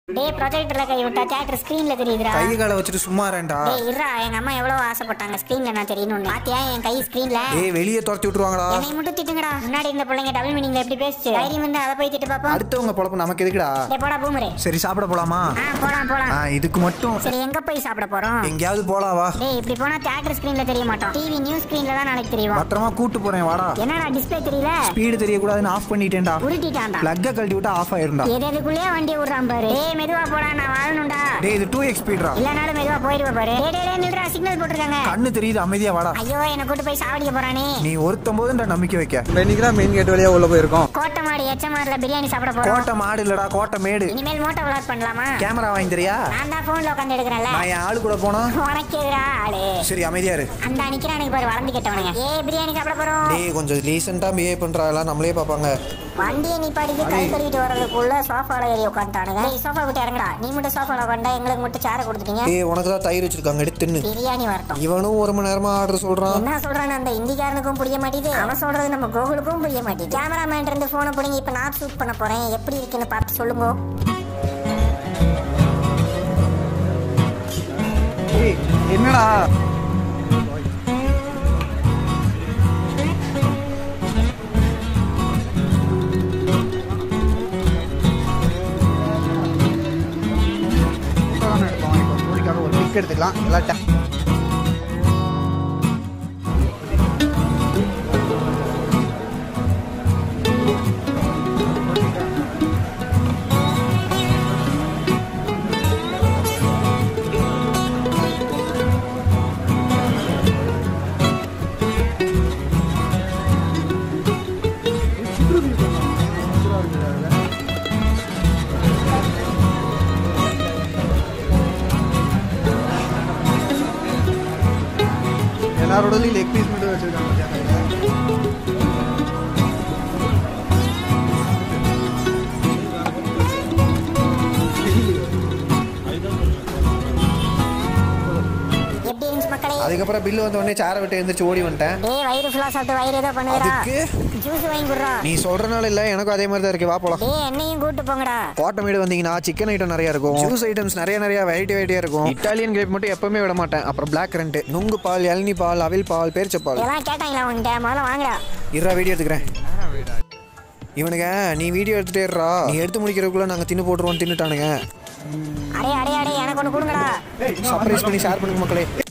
டேய் ப்ரொஜெக்டர்ல கை விட்டா தியேட்டர் ஸ்கிரீன்ல தெரியுதுடா. கை கால வச்சிட்டு சும்மா இரேன்டா. டேய் இருடா, எங்க அம்மா எவ்வளவு ஆசைப்பட்டாங்க ஸ்கிரீன்ல நான் தெரியணும்னு. பாத்தியா என் கை ஸ்கிரீன்ல? டேய் வெளிய துரத்தி விட்டுருவாங்கடா. என்னை மட்டும் திட்டுங்கடா. முன்னாடி இந்த பிள்ளைங்க டபுள் மீனிங்ல எப்படி பேசுச்சு? தைரியம் வந்து அத போய் திட்டு பாப்போம். அடுத்தவங்க பொழப்பு நமக்கு எதுக்குடா? டேய் போடா பூமரே. சரி சாப்பிட போலாமா? போலாம். இதுக்கு மட்டும் சரி எங்க போய் சாப்பிட போறோம்? எங்கயாவது போலாம் வா. டேய் இப்படி போனா தியேட்டர் ஸ்கிரீன்ல தெரிய மாட்டோம். டிவி நியூஸ் ஸ்கிரீன்ல தான் நாளைக்கு தெரியும். பத்திரமா கூட்டி போறேன் வாடா. என்னடா டிஸ்ப்ளே தெரியல? ஸ்பீடு தெரிய கூடாதுன்னு ஆஃப் பண்ணிட்டேன்டா. உருட்டிட்டான்டா. பிளக்க கழட்டி விட்டா ஆஃப் ஆயிரும்டா. எதுக்குள்ளே வண்டி விடுறான் பாரு. டேய் மெதுவா போடா, நான் வாழணும்டா. டேய் இது 2x ஸ்பீட்ரா. இல்லனாலும் மெதுவா போயிடுவ பாரு. டேய் நில்றா, சிக்னல் போட்டுருக்காங்க. கண்ணு தெரியுது, அமைதியா வாடா. ஐயோ என்ன கூட்டி போய் சாவடிக்க போறானே. நீ ஒருத்தம் போதுடா நம்பிக்கை வைக்க. இன்னைக்கு மெயின் கேட் வழியா உள்ள போயிருக்கோம். கோட்டை மாடு எச்சமார்ல பிரியாணி சாப்பிட போறோம். கோட்டை மாடு இல்லடா, கோட்டை மேடு. இனிமேல் மோட்டோ vlog பண்ணலாமா? கேமரா வாங்கி தரியா? நான் தான் போன்ல உட்கார்ந்து எடுக்கறேன்ல. நான் என் ஆளு கூட போனா உனக்கேடா ஆளு. சரி அமைதியா இரு. அந்த நிக்கிறானுக்கு பாரு வளர்ந்து கேட்டவனுங்க. பிரியாணி சாப்பிட போறோம். டேய் கொஞ்சம் டீசன்ட்டா பிஹேவ் பண்றாங்களா, நம்மளே பாப்பாங்க. வண்டியை நிப்பாட்டிட்டு கை கழுவிட்டு வரதுக்குள்ள சோஃபால ஏறி உட்கார்ந்தானுங்க. டேய் சோஃபா விட்டு இறங்குடா. நீ மட்டும் சோஃபால உட்கார்ந்தா எங்களுக்கு மட்டும் சேர கொடுத்துட்டீங்க. டேய் உனக்கு தான் தயிர் வச்சிருக்காங்க, எடுத்து தின்னு. பிரியாணி வரட்டும். இவனும் 1 மணி நேரமா ஆர்டர் சொல்றான். என்ன சொல்றானே அந்த இந்திக்காரனுக்கும் புரிய மாட்டேங்குது. அவன் சொல்றது நம்ம கோகுலுக்கும் புரிய மாட்டேங்குது. கேமராமேன் இருந்து போனை புடிங்கி இப்ப நான் ஷூட் பண்ண போறேன். எப்படி இருக்குன்னு பார்த்து சொல்லுங்க. ஏய் என்னடா எடுத்துக்கலாம் எல்லாம். எல்லாரோடலையும் லெக் பீஸ் மட்டும் வச்சிருக்காங்க. அதுக்கப்புறம் பில்லு வந்த உடனே சேரை விட்டு எழுந்திரிச்சு ஓடி வந்துட்டேன். வயிறு ஃபுல்லா சாப்பிட்டு வயிறு ஏதோ பண்ணுறா. ஜூஸ் வாங்கி குடுறா. நீ சொல்றனால இல்ல, எனக்கும் அதே மாதிரி தான் இருக்கு. வா போலாம். என்னையும் கூட்டு போங்கடா. கோட்டமேடு வந்தீங்கன்னா சிக்கன் ஐட்டம் நிறைய இருக்கும், ஜூஸ் ஐட்டம்ஸ் நிறைய வெரைட்டியா இருக்கும். இட்டாலியன் கிரேப் மட்டும் எப்பவுமே விட மாட்டேன். அப்புறம் பிளாக் கரண்ட், நுங்கு பால், இளநீ பால், அவில் பால், பேரிச்ச பால் எல்லாம் கேட்டாங்களா உன்கிட்ட? முதல்ல வாங்கடா. இருடா வீடியோ எடுத்துக்கிறேன். இவனுங்க நீ வீடியோ எடுத்துட்டே இருடா, நீ எடுத்து முடிக்கிறதுக்குள்ள நாங்க தின்னு போட்டுருவோம். தின்னுட்டானுங்க. அடே எனக்கு ஒன்று கொடுங்கடா. சர்ப்ரைஸ் பண்ணி ஷேர் பண்ணுங்க மக்களே.